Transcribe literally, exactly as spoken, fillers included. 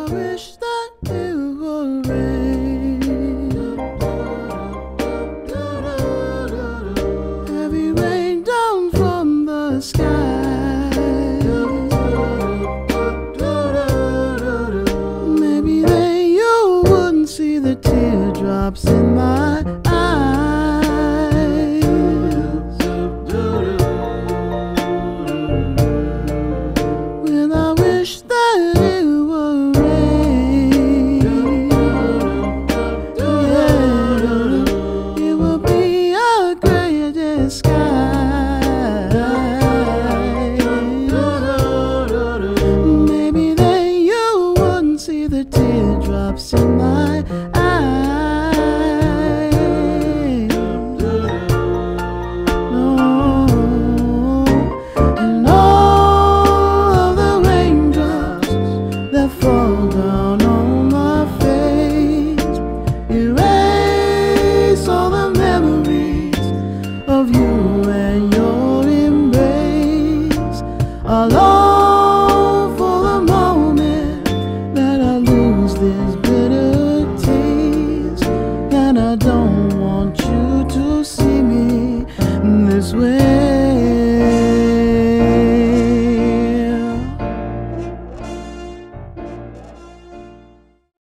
wish that it would rain. Heavy rain down from the sky. Maybe then you wouldn't see the teardrops in my eyes.